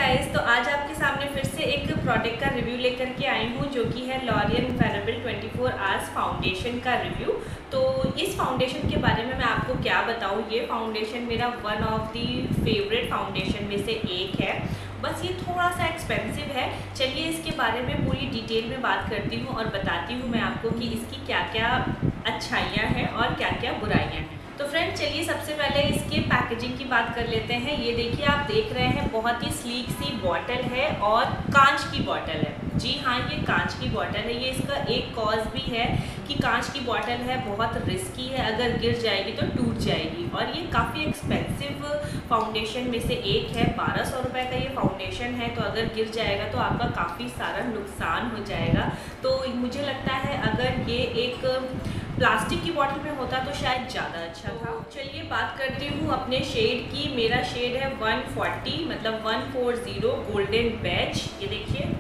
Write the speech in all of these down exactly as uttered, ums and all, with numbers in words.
Guys, तो आज आपके सामने फिर से एक प्रोडक्ट का रिव्यू लेकर के आई हूँ जो कि है L'Oreal infallible twenty four hours foundation का रिव्यू। तो इस फाउंडेशन के बारे में मैं आपको क्या बताऊँ, ये फाउंडेशन मेरा one of the favourite foundation में से एक है। बस ये थोड़ा सा एक्सपेंसिव है। चलिए इसके बारे में पूरी डिटेल में बात करती हूँ और बताती हूँ मैं आपको कि इसकी क्या क्या अच्छाइयाँ हैं और क्या क्या बुराइयाँ हैं। तो फ्रेंड चलिए सबसे पहले इसके पैकेजिंग की बात कर लेते हैं। ये देखिए, आप देख रहे हैं बहुत ही स्लीक सी बॉटल है और कांच की बॉटल है। जी हाँ, ये कांच की बॉटल है। ये इसका एक कॉज भी है कि कांच की बॉटल है, बहुत रिस्की है, अगर गिर जाएगी तो टूट जाएगी। और ये काफ़ी एक्सपेंसिव फाउंडेशन में से एक है। बारह सौ रुपये का ये फाउंडेशन है, तो अगर गिर जाएगा तो आपका काफ़ी सारा नुकसान हो जाएगा। तो मुझे लगता है अगर ये एक प्लास्टिक की बॉटल में होता तो शायद ज़्यादा अच्छा था। चलिए बात करती हूँ अपने शेड की। मेरा शेड है वन फोर्टी, मतलब वन फोर्टी गोल्डन बेज। ये देखिए।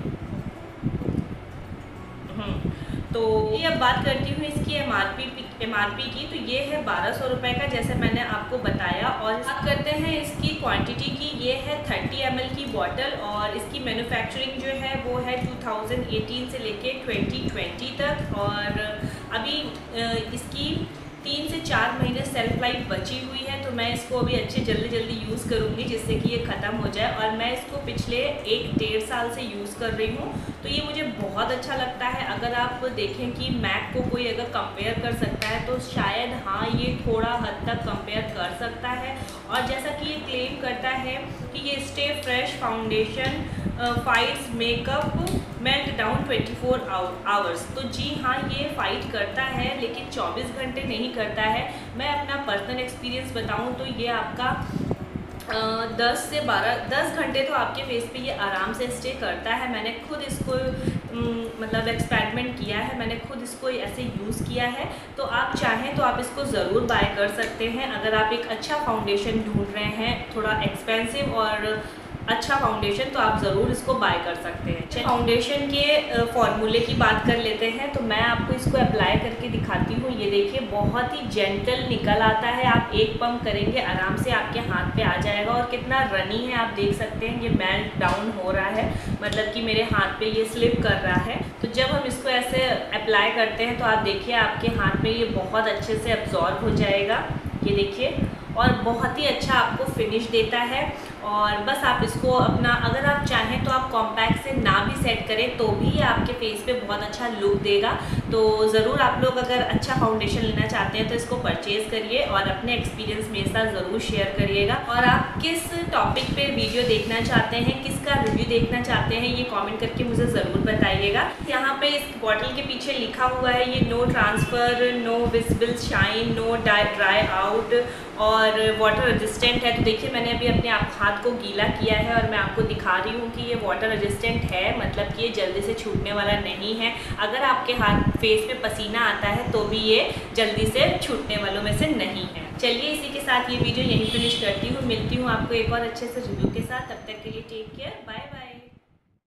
तो ये अब बात करती हूँ इसकी M R P M R P की। तो ये है बारह सौ रुपये का, जैसे मैंने आपको बताया। और बात करते हैं इसकी क्वांटिटी की। ये है थर्टी एम एल की बॉटल और इसकी मैन्युफैक्चरिंग जो है वो है टू थाउजेंड एटीन से लेके ट्वेंटी ट्वेंटी तक। और अभी इसकी तीन से चार महीने सेल्फ लाइफ बची हुई है, तो मैं इसको अभी अच्छे जल्दी जल्दी यूज़ करूँगी जिससे कि ये ख़त्म हो जाए। और मैं इसको पिछले एक डेढ़ साल से यूज़ कर रही हूँ, तो ये मुझे बहुत अच्छा लगता है। अगर आप देखें कि मैक को कोई अगर कंपेयर कर सकता है तो शायद हाँ, ये थोड़ा हद तक कंपेयर कर सकता है। और जैसा कि ये क्लेम करता है कि ये stay fresh foundation fights makeup melt down twenty four hours. तो जी हाँ, ये फाइट करता है लेकिन चौबीस घंटे नहीं करता है। मैं अपना पर्सनल एक्सपीरियंस बताऊं तो ये आपका दस से बारह दस घंटे तो आपके फेस पे ये आराम से स्टे करता है। मैंने खुद इसको मतलब एक्सपेरिमेंट किया है, मैंने खुद इसको ऐसे यूज़ किया है। तो आप चाहें तो आप इसको ज़रूर बाय कर सकते हैं। अगर आप एक अच्छा फाउंडेशन ढूंढ रहे हैं, थोड़ा एक्सपेंसिव और अच्छा फाउंडेशन, तो आप ज़रूर इसको बाय कर सकते हैं। फाउंडेशन के फॉर्मूले की बात कर लेते हैं, तो मैं आपको इसको अप्लाई करके दिखाती हूँ। ये देखिए, बहुत ही जेंटल निकल आता है। आप एक पंप करेंगे आराम से आपके हाथ पे आ जाएगा। और कितना रनी है आप देख सकते हैं। ये मेल्ट डाउन हो रहा है, मतलब कि मेरे हाथ पे ये स्लिप कर रहा है। तो जब हम इसको ऐसे अप्लाई करते हैं तो आप देखिए आपके हाथ में ये बहुत अच्छे से अब्जॉर्ब हो जाएगा। ये देखिए, और बहुत ही अच्छा आपको फिनिश देता है। और बस आप इसको अपना, अगर आप चाहें तो आप कॉम्पैक्ट से ना भी सेट करें तो भी ये आपके फेस पे बहुत अच्छा लुक देगा। तो ज़रूर आप लोग अगर अच्छा फाउंडेशन लेना चाहते हैं तो इसको परचेज़ करिए और अपने एक्सपीरियंस मेरे साथ ज़रूर शेयर करिएगा। और आप किस टॉपिक पे वीडियो देखना चाहते हैं, किसका रिव्यू देखना चाहते हैं, ये कॉमेंट करके मुझे ज़रूर बताइएगा। यहाँ पे इस बॉटल के पीछे लिखा हुआ है ये no transfer, no visible shine, no dry out और वाटर रेजिस्टेंट है। तो देखिए, मैंने अभी अपने आप हाथ को गीला किया है और मैं आपको दिखा रही हूँ कि ये वाटर रेजिस्टेंट है, मतलब कि ये जल्दी से छूटने वाला नहीं है। अगर आपके हाथ फेस पे पसीना आता है तो भी ये जल्दी से छूटने वालों में से नहीं है। चलिए इसी के साथ ये वीडियो यहीं फिनिश करती हूँ। मिलती हूँ आपको एक और अच्छे से रिव्यू के साथ। तब तक के लिए टेक केयर, बाय बाय।